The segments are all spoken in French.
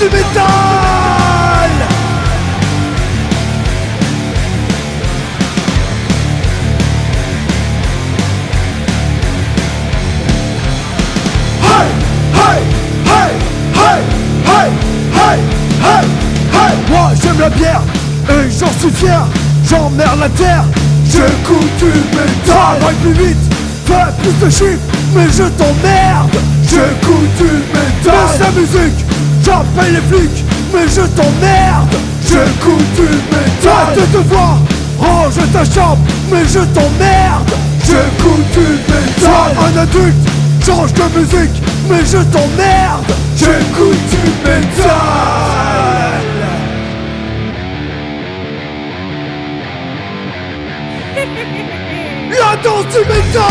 du métal. Hey, hey, hey, hey, hey, hey, hey, hey. Moi j'aime la bière et j'en suis fier. J'emmerde la terre, j'écoute du métal. Travaille plus vite, fais plus de chiffres, mais je t'emmerde. J'écoute du métal. Laisse la musique, j'appelle les flics, mais je t'emmerde. J'écoute du métal. Arrête de te voir, range ta chambre, mais je t'emmerde. J'écoute du métal. Un adulte, change de musique, mais je t'emmerde. J'écoute du métal. La danse du métal.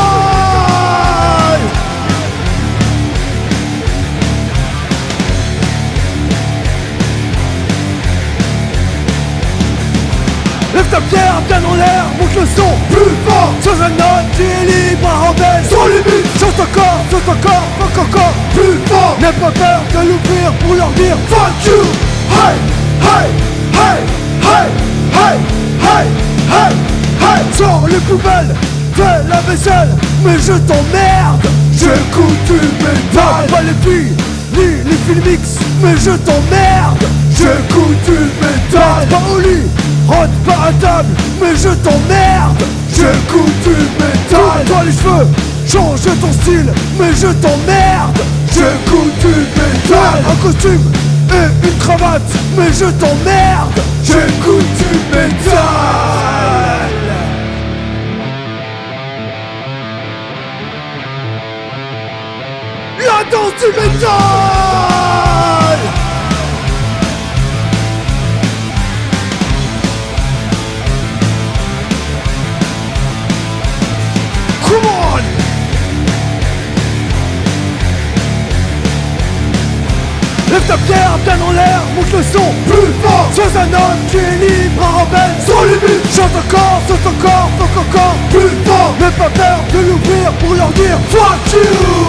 Lève ta pierre bien en l'air, monte le son plus fort. Sur un note qui est libre à rebelle. Sans limite, chante encore, fuck encore, plus fort. N'aie pas peur de l'ouvrir pour leur dire fuck you. Hey, hey, hey, hey, hey, hey, hey, hey. Sors les poubelles, fais la vaisselle, mais je t'emmerde. J'écoute du métal. Pas les filles, ni les filmix, mais je t'emmerde. J'écoute du métal. Pas au lit, rentre pas à table, mais je t'emmerde. J'écoute du métal. Toi les cheveux, change ton style, mais je t'emmerde. J'écoute du métal. Un costume et une cravate, mais je t'emmerde. J'écoute du métal. La danse du métal. Come on. Lève ta pierre bien en l'air, monte le son plus fort. Sois un homme qui est libre, un rebelle sans limite. Chante encore, saute encore, fuck encore, plus fort. N'aie pas peur de l'ouvrir pour leur dire fuck you.